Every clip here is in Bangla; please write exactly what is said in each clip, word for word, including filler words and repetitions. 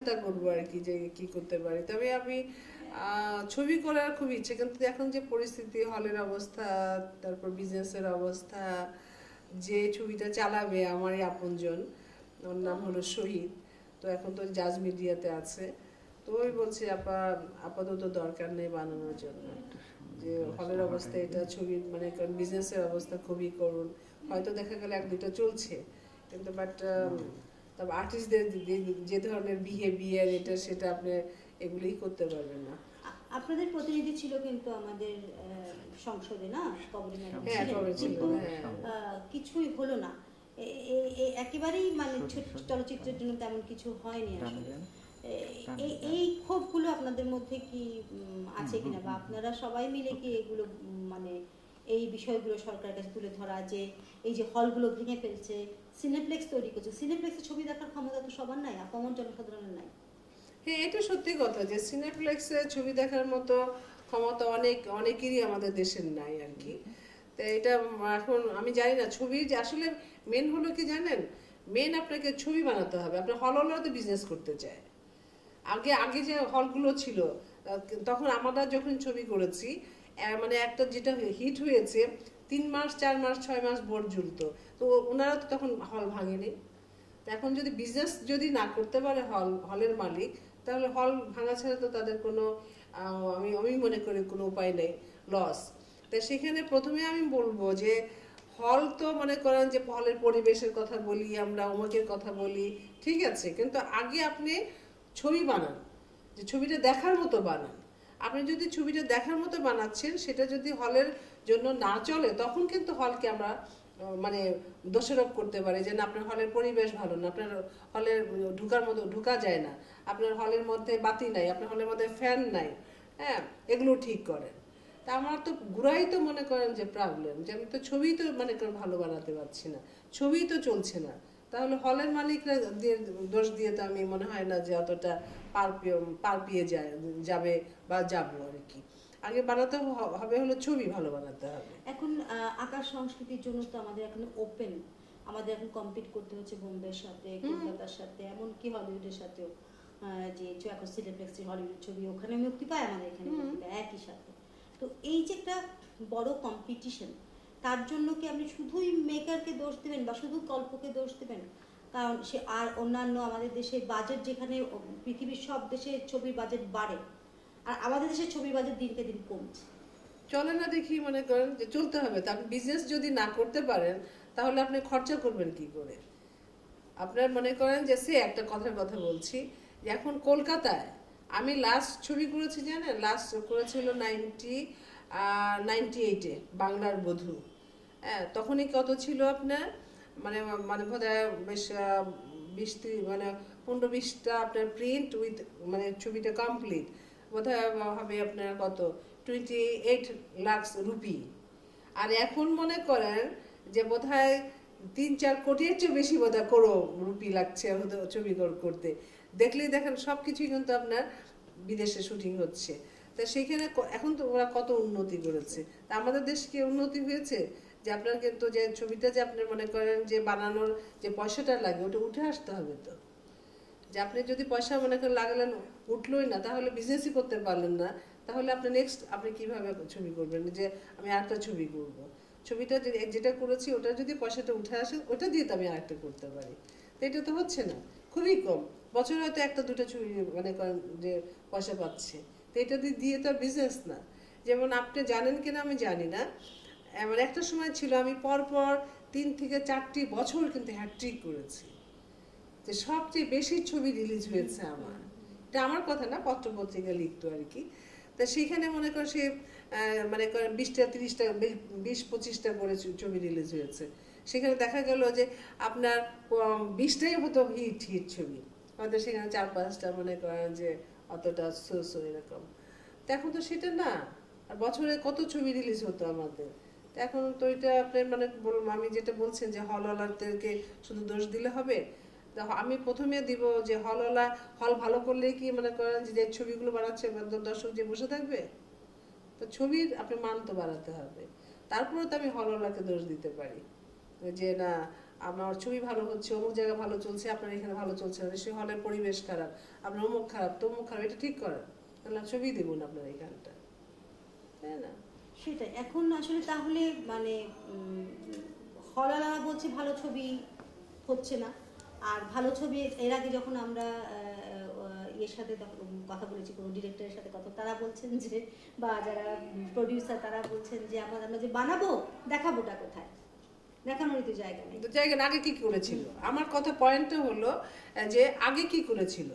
চিন্তা করবো আর কি যে কি করতে পারি। তবে আমি ছবি করার খুব ইচ্ছে, কিন্তু এখন যে পরিস্থিতি, হলের অবস্থা, তারপর বিজনেসের অবস্থা, যে ছবিটা চালাবে আমারই আপনজন, ওর নাম হলো শহীদ, তো এখন তো জাজ মিডিয়াতে আছে, তো ওই বলছে আপা আপাতত দরকার নেই বানানোর জন্য, যে হলের অবস্থা এটা, ছবির মানে কারণ বিজনেসের অবস্থা খুবই করুণ। হয়তো দেখা গেল এক দুটো চলছে, কিন্তু বাট তবে আর্টিস্টদের যে ধরনের বিহেভিয়ার এটা সেটা আপনি এগুলোই করতে পারবেন না। আপনাদের প্রতিনিধি ছিল কিন্তু আমাদের সংসদে না, কবরী ম্যাডাম, কিন্তু কিছুই হলো না, একেবারেই মানে চলচ্চিত্রের জন্য তেমন কিছু হয়নি আসলে। এই ক্ষোভগুলো আপনাদের মধ্যে কি আছে কিনা, বা আপনারা সবাই মিলে কি এগুলো মানে এই বিষয়গুলো সরকারের কাছে তুলে ধরা, যে এই যে হলগুলো ভেঙে ফেলছে, সিনেপ্লেক্স তৈরি করছে, সিনেপ্লেক্সে ছবি দেখার ক্ষমতা তো সবার নাই, আপামর জনসাধারণের নাই। হ্যাঁ, এটা সত্যি কথা যে সিনেপ্লেক্সে ছবি দেখার মতো ক্ষমতা অনেক অনেকেরই আমাদের দেশের নাই আর কি। তো এটা এখন আমি জানি না, ছবি যে আসলে মেন হলো কি জানেন, মেন আপনাকে ছবি বানাতে হবে। আপনার হল হলরা তো বিজনেস করতে চায়। আগে আগে যে হলগুলো ছিল তখন আমরা যখন ছবি করেছি, মানে একটা যেটা হিট হয়েছে তিন মাস চার মাস ছয় মাস বোর্ড ঝুলতো, তো ওনারা তো তখন হল ভাঙেনি। এখন যদি বিজনেস যদি না করতে পারে হল হলের মালিক, তাহলে হল ভাঙা ছাড়া তো তাদের কোনো আমি আমি মনে করি কোনো উপায় নেই, লস। তাই সেখানে প্রথমে আমি বলবো যে হল তো মনে করেন যে হলের পরিবেশের কথা বলি আমরা, অমুকের কথা বলি, ঠিক আছে, কিন্তু আগে আপনি ছবি বানান, যে ছবিটা দেখার মতো বানান। আপনি যদি ছবিটা দেখার মতো বানাচ্ছেন, সেটা যদি হলের জন্য না চলে, তখন কিন্তু হলকে আমরা মানে দোষারোপ করতে পারে যে না আপনার হলের পরিবেশ ভালো না, আপনার হলের ঢুকার মতো ঢুকা যায় না, আপনার হলের মধ্যে বাতি নাই, আপনার হলের মধ্যে ফ্যান নাই, হ্যাঁ, এগুলো ঠিক করেন। তা আমার তো ঘুরাই তো মনে করেন যে প্রবলেম, যে আমি তো ছবি তো মনে করেন ভালো বানাতে পারছি না, ছবি তো চলছে না, তাহলে হলের মালিকরা দিয়ে দোষ দিয়ে তো আমি মনে হয় না যে অতটা পার পার পেয়ে যায় যাবে বা যাবো আর কি। আগে বানাতে হবে হলো ছবি ভালো বানাতে হবে। এখন আকার সংস্কৃতির জন্য তো আমাদের এখন ওপেন, আমাদের এখন কম্পিট করতে হচ্ছে বোম্বের সাথে, কলকাতার সাথে, এমনকি হলিউডের সাথেও, যে এখন সিনেপ্লেক্সের হলিউড ছবি ওখানে মুক্তি পায়, আমাদের এখানে মুক্তি পায় একই সাথে। তো এই যে একটা বড় কম্পিটিশন, তার জন্য কি আপনি শুধুই মেকারকে দোষ দেবেন বা শুধু গল্পকে দোষ দেবেন? কারণ সে আর অন্যান্য আমাদের দেশে বাজেট, যেখানে পৃথিবীর সব দেশে ছবির বাজেট বাড়ে, আর আমাদের দেশের ছবির বাজেট দিনকে দিন কমছে। চলে না দেখি মনে করেন যে চলতে হবে, তা আপনি বিজনেস যদি না করতে পারেন তাহলে আপনি খরচা করবেন কি করে? আপনার মনে করেন যে সে একটা কথার কথা বলছি, যে এখন কলকাতায় আমি লাস্ট ছবি করেছি জানেন, লাস্ট করেছিল নাইনটি নাইনটি এইটে বাংলার বধূ। হ্যাঁ, তখনই কত ছিল আপনার মানে মানে বোধহয় বেশ বিশ মানে পনেরো বিশটা আপনার প্রিন্ট উইথ মানে ছবিটা কমপ্লিট, বোধহয় হবে আপনার কত টোয়েন্টি এইট লাখ রুপি। আর এখন মনে করেন যে বোধহয় তিন চার কোটির চেয়ে বেশি বোধহয় করো রুপি লাগছে ছবি করতে। দেখলেই দেখেন সব কিছুই কিন্তু আপনার বিদেশে শুটিং হচ্ছে। তা সেইখানে এখন তো ওরা কত উন্নতি করেছে, তা আমাদের দেশ কি উন্নতি হয়েছে? যে আপনার কিন্তু যে ছবিটা যে আপনার মনে করেন যে বানানোর যে পয়সাটা লাগে ওটা উঠে আসতে হবে, তো যে আপনি যদি পয়সা মনে করেন লাগালেন উঠলোই না, তাহলে বিজনেসই করতে পারলেন না, তাহলে আপনি নেক্সট আপনি কিভাবে ছবি করবেন যে আমি আরেকটা ছবি করবো? ছবিটা যেটা করেছি ওটা যদি পয়সাটা উঠে আসে, ওটা দিয়ে তো আমি আরেকটা করতে পারি। তো এটা তো হচ্ছে না, খুবই কম, বছরে হয়তো একটা দুটো ছবি মনে করেন যে পয়সা পাচ্ছে, তো এটা দিয়ে তো আর বিজনেস না। যেমন আপনি জানেন কিনা আমি জানি না, এমন একটা সময় ছিল আমি পরপর তিন থেকে চারটি বছর কিন্তু হ্যাট্রিক করেছি, যে সবচেয়ে বেশি ছবি রিলিজ হয়েছে আমার। এটা আমার কথা না, পত্রপত্রিকা লিখতো আর কি। তা সেখানে মনে কর সে মানে করেন বিশটা তিরিশটা বিশ পঁচিশটা করে ছবি রিলিজ হয়েছে, সেখানে দেখা গেল যে আপনার বিশটাই হতো হিট হিট ছবি, হয়তো সেখানে চার পাঁচটা মনে করেন যে অতটা সো এরকম। তো এখন তো সেটা না, আর বছরে কত ছবি রিলিজ হতো আমাদের। তো এখন তো এটা আপনার মানে বললাম, আমি যেটা বলছেন যে হলওয়ালাদেরকে শুধু দোষ দিলে হবে, আমি প্রথমে দিব যে হলওয়ালা হল ভালো করলেই কি মনে করেন যে ছবিগুলো বানাচ্ছে দর্শক যে বসে থাকবে? তো ছবির আপনি মান তো বাড়াতে হবে, তারপরে তো আমি হলওয়ালাকে দোষ দিতে পারি যে না আমার ছবি ভালো হচ্ছে, অমুক জায়গায় ভালো চলছে, আপনার এখানে ভালো চলছে না, সেই হলের পরিবেশ খারাপ, আপনার অমুক খারাপ তমুক খারাপ, এটা ঠিক করেন, তাহলে ছবি দেবো না আপনার এখানটা, তাই না? সেটাই এখন আসলে তাহলে মানে হলওয়ালারা বলছে ভালো ছবি হচ্ছে না, আর ভালো ছবি এর আগে যখন আমরা ইয়ের সাথে কথা বলেছি কোনো ডিরেক্টরের সাথে কথা, তারা বলছেন যে বা যারা প্রডিউসার তারা বলছেন যে আমরা আমরা যে বানাবো দেখাবোটা কোথায়, দেখানোরই তো জায়গা নেই। তো জায়গা আগে কি করেছিল, আমার কথা পয়েন্টটা হলো যে আগে কি করেছিল।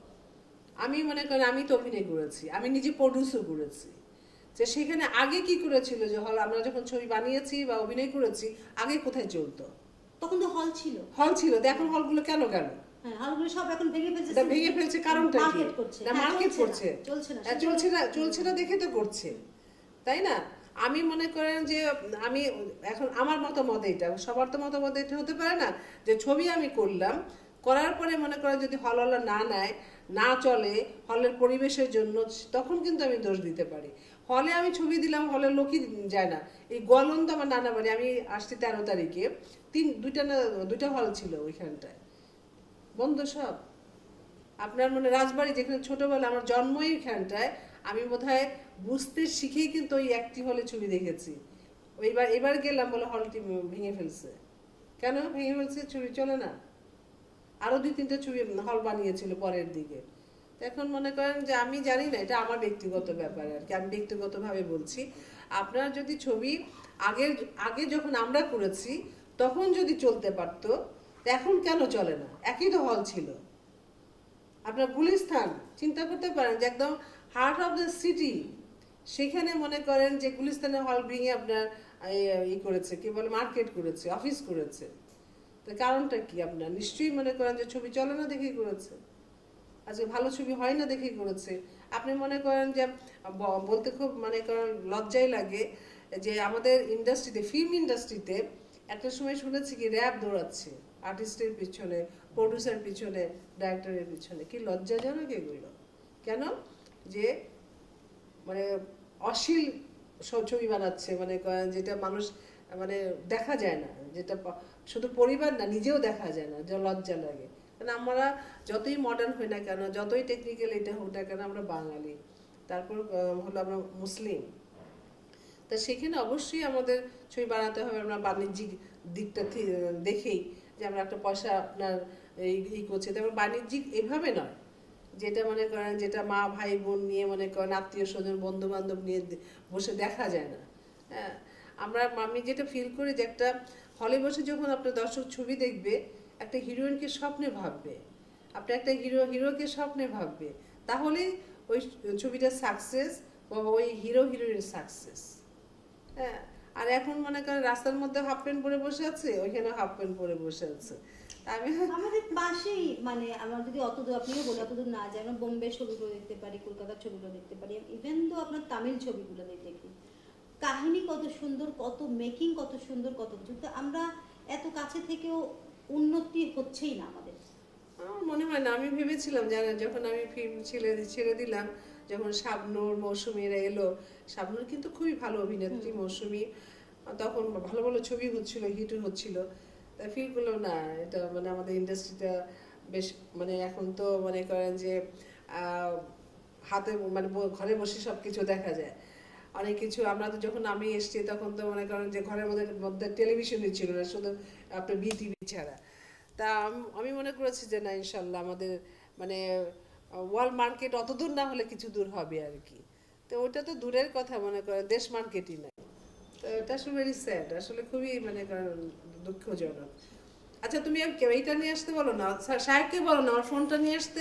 আমি মনে করি আমি তো অভিনয় করেছি, আমি নিজে প্রডিউসও করেছি, যে সেখানে আগে কি করেছিল, যে হল আমরা যখন ছবি বানিয়েছি বা অভিনয় করেছি আগে কোথায় চলতো? তখন তো হল ছিল, হল ছিল, তো এখন হলগুলো কেন গেল? হ্যাঁ হলগুলো সব এখন ভেঙে ফেলছে, ভেঙে ফেলছে কারণটা কি? মার্কেট করছে, না মার্কেট করছে, চলছে না, চলছে না, চলছে না দেখে তো করছে, তাই না? আমি মনে করেন যে আমি এখন আমার মতামত এটা, সবার তো মতামত এটা হতে পারে না, যে ছবি আমি করলাম, করার পরে মনে করেন যদি হলওয়ালা না নেয়, না চলে হলের পরিবেশের জন্য, তখন কিন্তু আমি দোষ দিতে পারি। হলে আমি ছবি দিলাম, হলের লোকই যায় না। এই গলন্দ আমার নানা বাড়ি, আমি আসছি তেরো তারিখে, তিন দুইটা না দুইটা হল ছিল ওইখানটায়, বন্ধ সব। আপনার মানে রাজবাড়ি যেখানে ছোটবেলা আমার জন্মই ওইখানটায়, আমি বোধহয় বুঝতে শিখেই কিন্তু ওই একটি হলে ছবি দেখেছি। ওইবার এবার গেলাম বলে হলটি ভেঙে ফেলছে। কেন ভেঙে ফেলছে? ছবি চলে না। আরো দুই তিনটা ছবি হল বানিয়েছিল পরের দিকে। এখন মনে করেন যে আমি জানি না, এটা আমার ব্যক্তিগত ব্যাপার আর কি, আমি ব্যক্তিগতভাবে বলছি। আপনার যদি ছবি আগের আগে যখন আমরা করেছি তখন যদি চলতে পারতো, এখন কেন চলে না? একই তো হল ছিল। আপনার গুলিস্তান চিন্তা করতে পারেন যে একদম হার্ট অফ দ্য সিটি, সেখানে মনে করেন যে গুলিস্তানের হল ভেঙে আপনার ই করেছে, কি বলে মার্কেট করেছে, অফিস করেছে। তো কারণটা কি? আপনার নিশ্চয়ই মনে করেন যে ছবি চলে না দেখেই করেছে, আজকে ভালো ছবি হয় না দেখেই করেছে। আপনি মনে করেন যে বলতে খুব মনে করেন লজ্জাই লাগে যে আমাদের ইন্ডাস্ট্রিতে, ফিল্ম ইন্ডাস্ট্রিতে একটা সময় শুনেছি কি র্যাব দৌড়াচ্ছে আর্টিস্টের পিছনে, প্রডিউসার পিছনে, ডাইরেক্টরের পিছনে। কি লজ্জাজনক এগুলো! কেন? যে মানে অশ্লীল ছবি বানাচ্ছে, মানে যেটা মানুষ মানে দেখা যায় না, যেটা শুধু পরিবার না নিজেও দেখা যায় না, যা লজ্জা লাগে। কারণ আমরা যতই মডার্ন হই না কেন, যতই টেকনিক্যাল এটা হোক না কেন, আমরা বাঙালি, তারপর হলো আমরা মুসলিম। তা সেখানে অবশ্যই আমাদের ছবি বানাতে হবে আমরা বাণিজ্যিক দিকটা দেখেই, যে আমরা একটা পয়সা আপনার ই করছি, তারপর বাণিজ্যিক এভাবে নয় যেটা মনে করেন যেটা মা ভাই বোন নিয়ে মনে করেন আত্মীয় স্বজন বন্ধু বান্ধব নিয়ে বসে দেখা যায় না। হ্যাঁ, আমরা আমি যেটা ফিল করি যে একটা হলে বসে যখন আপনার দর্শক ছবি দেখবে, একটা হিরোইনকে স্বপ্নে ভাববে, আপনি একটা হিরো হিরোকে স্বপ্নে ভাববে, তাহলে ওই ছবিটা সাকসেস বা ওই হিরো হিরোইন সাকসেস। হ্যাঁ, আর এখন মনে করেন রাস্তার মধ্যে হাফ প্যান্ট পরে বসে আছে, ওইখানে হাফ প্যান্ট পরে বসে আছে। আমি আমাদের পাশেই মানে আমার যদি অত দূর আপনিও বলে অত দূর না যায়, আমরা বোম্বে ছবিগুলো দেখতে পারি, কলকাতার ছবিগুলো দেখতে পারি, ইভেন তো আপনার তামিল ছবিগুলো দেখি, কাহিনী কত সুন্দর, কত মেকিং কত সুন্দর, কত কিছু, তো আমরা এত কাছে থেকেও উন্নতি হচ্ছেই না আমাদের। আমার মনে হয় না। আমি ভেবেছিলাম জানেন, যখন আমি ফিল্ম ছেড়ে ছেড়ে দিলাম, যখন শাবনূর মৌসুমীরা এলো, শাবনূর কিন্তু খুবই ভালো অভিনেত্রী, মৌসুমী তখন ভালো ভালো ছবি হচ্ছিল, হিটও হচ্ছিল, তাই ফিল করলাম না এটা মানে আমাদের ইন্ডাস্ট্রিটা বেশ মানে এখন তো মনে করেন যে হাতে মানে ঘরে বসে সব কিছু দেখা যায়, অনেক কিছু। আমরা তো যখন আমি এসছি তখন তো মনে করেন যে ঘরের মধ্যে মধ্যে টেলিভিশনই ছিল না, শুধু আপনার বিটিভি ছাড়া। তা আমি মনে করেছি যে না ইনশাল্লাহ আমাদের মানে ওয়ার্ল্ড মার্কেট অত দূর না হলে কিছু দূর হবে আর কি। তো ওটা তো দূরের কথা, মনে করেন দেশ মার্কেটই নাই। তো এটা আসলে ভেরি স্যাড, আসলে খুবই মানে দুঃখজনক। আচ্ছা তুমি এইটা নিয়ে আসতে বলো না, সাহেবকে বলো না আমার ফোনটা নিয়ে আসতে।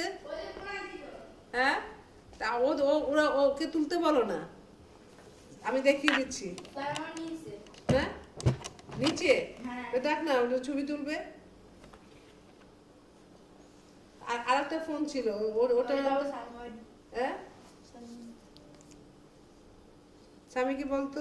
হ্যাঁ, তা ও ওরা ওকে তুলতে বলো না, আমি দেখিয়ে দিচ্ছি। হ্যাঁ নিচে দেখ না, ওটা ছবি তুলবে। আর আরেকটা ফোন ছিল ওটা, হ্যাঁ স্বামীকে বলতো।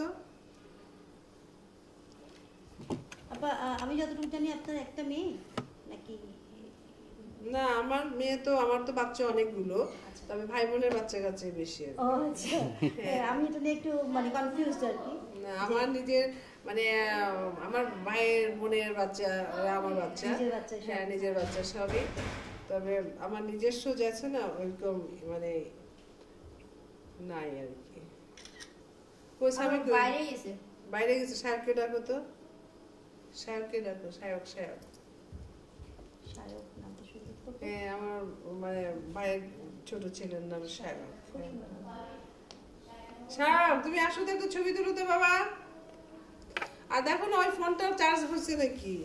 আমি যতটুকু জানি আপনার একটা মেয়ে নাকি না আমার মেয়ে তো আমার তো বাচ্চা অনেকগুলো, আচ্ছা। তবে ভাই বোনের বাচ্চা কাচ্চা বেশি আর কি। ও আচ্ছা, হ্যাঁ, আমি এটা নিয়ে একটু মানে কনফিউজড আর কি। না, আমার নিজের মানে আহ, আমার ভাইয়ের বোনের বাচ্চা ওরা আমার বাচ্চা, নিজের বাচ্চা সব। হ্যাঁ নিজের বাচ্চা সবই। তবে আমার নিজস্ব যে আছে না ওইরকম মানে নাই আর কি। কই সামনে কই? বাইরে গেছে। বাইরে গেছে। সাহেবকে ডাকো তো, সাহেবকে ডাকো, সাহেব সাহেব। শায়ক নামটা শুনতে তো খুব হ্যাঁ আমার মানে ভাইয়ের ছোট ছেলের নাম সাহেব। খুব সুন্দর নাম। সাহেব তুমি আসো তো একটু ছবি তুলো তো বাবা। আর দেখো না ওই ফোনটাও চার্জ হচ্ছে নাকি।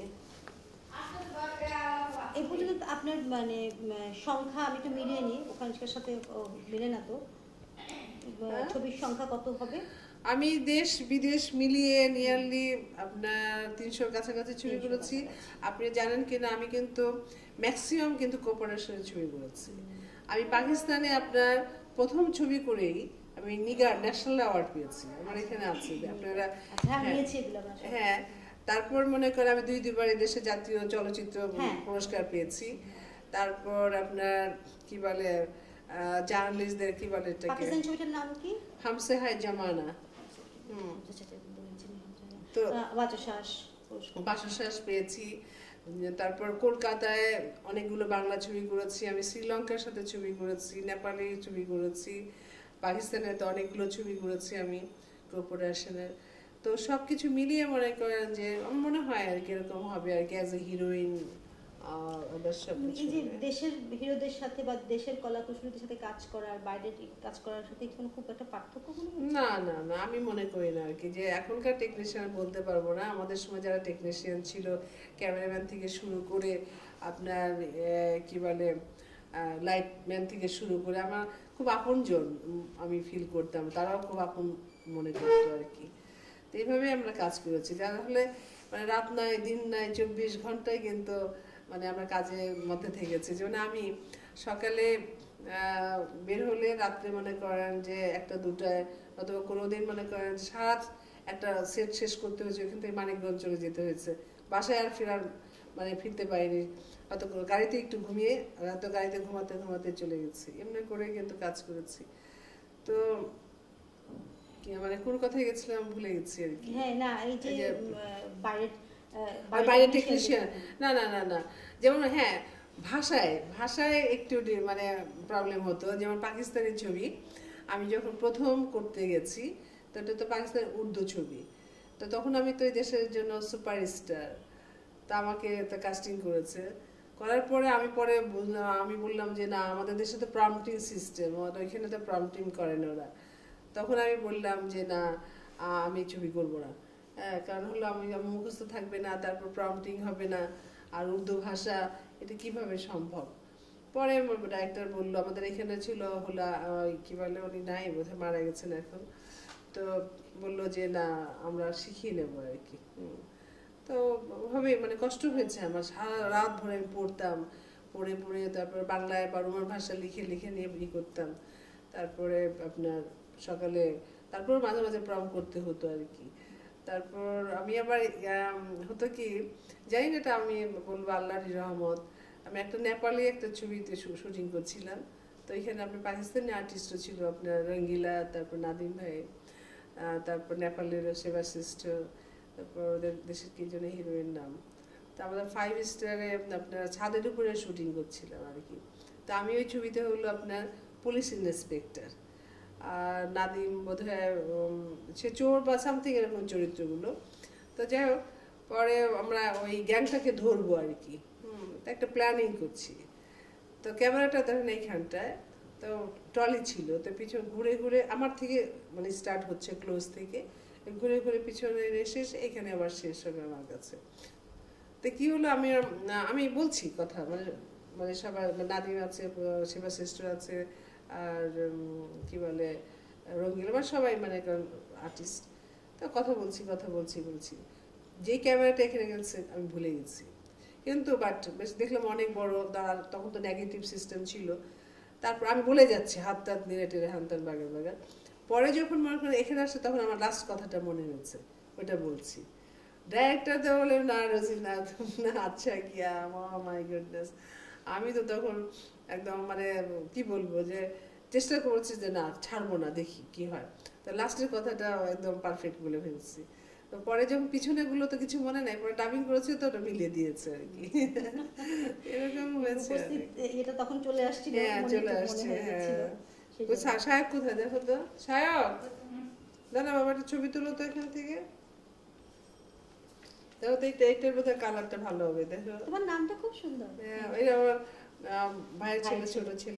এই পর্যন্ত আপনার মানে উম, সংখ্যা আমি একটু মিলিয়ে নিই, ওখানকার সাথে ও, মিলে না তো হ্যাঁ? ছবির সংখ্যা কত হবে? আমি দেশ বিদেশ মিলিয়ে নিয়ারলি আপনার তিনশোর কাছাকাছি ছবি তিনশোর করেছি। কাছাকাছি। আপনি জানেন কিনা আমি কিন্তু ম্যাক্সিমাম কিন্তু কোপারেশনের ছবি করেছি। আমি পাকিস্তানে আপনার প্রথম ছবি করেই আমি নিগার ন্যাশনাল অ্যাওয়ার্ড পেয়েছি, আমার এখানে আছে আপনারা। আচ্ছা, হ্যাঁ, হ্যাঁ। নিয়েছি এগুলো আমরা সব। হ্যাঁ, তারপর মনে করেন আমি দুই দুবার দেশে জাতীয় চলচ্চিত্র হ্যাঁ। পুরস্কার পেয়েছি। তারপর আপনার কি বলে জার্নালিস্টদের কি বলে এটাকে, পাকিস্তান ছবিটার নাম কি? হামসে হায় জামানা। হুম। আচ্ছা, আচ্ছা, বলেছেন, তো আহ, বাচশ্বাস পুরস্কার। বাসশ্বাস পেয়েছি। তারপর কলকাতায় অনেকগুলো বাংলা ছবি করেছি আমি, শ্রীলঙ্কার সাথে ছবি করেছি, নেপালে ছবি করেছি, পাকিস্তানে তো অনেকগুলো ছবি করেছি আমি কোঅপারেশনের। তো সব কিছু মিলিয়ে মনে করেন যে আমার মনে হয় আর কি এরকম হবে আর কি, অ্যাজ এ হিরোইন ওদের সব কিছু এই যে হবে। দেশের হিরোদের সাথে বা দেশের কলা কুশলীদের সাথে কাজ করার বাইরের কাজ করার সাথে কি কোনো খুব একটা পার্থক্য মনে হয়? না না না আমি মনে করি না আর কি, যে এখনকার টেকনিশিয়ান বলতে পারবো না, আমাদের সময় যারা টেকনিশিয়ান ছিল ক্যামেরাম্যান থেকে শুরু করে আপনার আহ, কি বলে লাইটম্যান থেকে শুরু করে আমার খুব আপনজন উম, আমি ফিল করতাম, তারাও খুব আপন মনে করতো আর কি। তো এইভাবে আমরা কাজ করেছি, যার হলে মানে রাত নাই দিন নাই চব্বিশ ঘন্টায় কিন্তু মানে আমরা কাজের মধ্যে থেকেছি। যেমন আমি সকালে আহ, বের হলে রাত্রে মনে করেন যে একটা দুটায়, অথবা কোনোদিন মনে করেন সারা একটা সেট শেষ করতে হয়েছে, ওইখান থেকে মানিকগঞ্জ চলে যেতে হয়েছে, বাসায় আর ফেরার মানে ফিরতে পারিনি, হয়তো গাড়িতে একটু ঘুমিয়ে হয়তো গাড়িতে ঘুমাতে ঘুমাতে চলে গেছি, এমনি করে কিন্তু কাজ করেছি। তো কি মানে কোন কথায় গেছিলাম ভুলে গেছি আর কি। হ্যাঁ, না এই যে এই যে- উম, আহ, বাইরের আহ, আর বাইরে technician টেকনিশিয়ান যেটা- না না না না যেমন হ্যাঁ ভাষায় ভাষায় একটু ডি- মানে প্রবলেম হতো। যেমন পাকিস্তানি ছবি আমি যখন প্রথম করতে গেছি তো এটা তো পাকিস্তানের উর্দু ছবি, তো তখন আমি তো এই দেশের জন্য সুপারস্টার, তা আমাকে তো কাস্টিং করেছে, করার পরে আমি পরে বুঝলাম, আমি বললাম যে না আমাদের দেশে তো প্রম্পটিং সিস্টেম, ওইখানে তো প্রম্পটিং করে না ওরা। তখন আমি বললাম যে না আহ, আমি ছবি করব না, হ্যাঁ কারণ হলো আমি আমার মুখস্থ থাকবে না, তারপর প্রম্পটিং হবে না, আর উর্দু ভাষা এটা কিভাবে সম্ভব। পরে ডাইরেক্টর বললো, আমাদের এখানে ছিল হলো আহ, কি বলে উনি নাই বোধহয় মারা গেছেন এখন, তো বললো যে না আমরা শিখিয়ে নেবো আর কি। হুম। তো ওভাবে মানে কষ্ট হয়েছে আমার, সারা রাত ভরে আমি পড়তাম, পড়ে পড়ে তারপর বাংলায় বা রোমান ভাষা লিখে লিখে নিয়ে ই করতাম। তারপরে আপনার সকালে তারপর মাঝে মাঝে প্রম করতে হতো আর কি। তারপর আমি আবার আম, হতো কি জানি না, এটা আমি বলবো আল্লাহর রহমত, আমি একটা নেপালি একটা ছবিতে শুটিং করছিলাম, তো এখানে আপনার পাকিস্তানি আর্টিস্টও ছিল আপনার রঙ্গিলা, তারপর নাদিম ভাই, আহ, তারপর নেপালের সেবাশিষ্ট, তারপর ওদের দেশের কি জন্য হিরোইন নাম, তা আমাদের ফাইভ স্টারে আপনার ছাদের উপরে শুটিং করছিলাম আর কি। তা আমি ওই ছবিতে হলো আপনার পুলিশ ইন্সপেক্টর, আর নাদিম বোধহয় উম, সে চোর বা সামথিং এরকম চরিত্রগুলো। তো যাই হোক পরে আমরা ওই গ্যাংটাকে ধরবো আর কি, হুম তো একটা প্ল্যানিং করছি। তো ক্যামেরাটা ধরেন এইখানটায়, তো ট্রলি ছিল, তো পিছন ঘুরে ঘুরে আমার থেকে মানে স্টার্ট হচ্ছে ক্লোজ থেকে, ঘুরে ঘুরে পিছনে এসে এসে এখানে আবার শেষ হবে আমার কাছে। তো কি হলো আমি আর- আমি বলছি কথা মানে মানে সবার নাদিম আছে, সেবা শ্রেষ্ঠ আছে, আর উম, কি বলে রঙ্গিলা বা সবাই মানে আর্টিস্ট, তো কথা বলছি কথা বলছি বলছি যেই ক্যামেরাটা এখানে গেছে আমি ভুলে গেছি, কিন্তু বাট বেশ দেখলাম অনেক বড় দাঁড়া, তখন তো নেগেটিভ সিস্টেম ছিল। তারপর আমি বলে যাচ্ছি হাত টাত নেড়ে টেড়ে হান্তার বাগার বাগার, পরে যখন মনে করেন এখানে আসছে তখন আমার লাস্ট কথাটা মনে হয়েছে, ওটা বলছি। ডাইরেক্টর তো বলে না রোজি না না আচ্ছা কিয়া মাই গুডনেস, আমি তো তখন একদম মানে কি বলবো যে চেষ্টা করছি যে না ছাড়বো না, দেখি কি হয়। তো লাস্টের কথাটা একদম পারফেক্ট বলে ফেলছি। তো পরে যখন পিছনে গুলো তো কিছু মনে নাই, পরে ডাবিং করেছে তো ওটা মিলিয়ে দিয়েছে আর কি। এরকম হয়েছে আর উপস্থিত কি। এটা তখন চলে আসছিল, হ্যাঁ মনে চলে মনে আসছে, হয়ে গেছিল, হ্যাঁ। সেই ওই জন্য। সা- সায়ক কোথায় দেখো তো, সায়ক দাঁড়া বাবা একটা ছবি তুলো তো এখান থেকে। দেখো তো এইটা, এইটার বোধহয় কালারটা ভালো হবে দেখো। তোমার নামটা খুব সুন্দর। হ্যাঁ, এটা আমার আহ, ভাইয়ের ছেলে, ভাইয়ের ছোট ছেলে। ছেলে।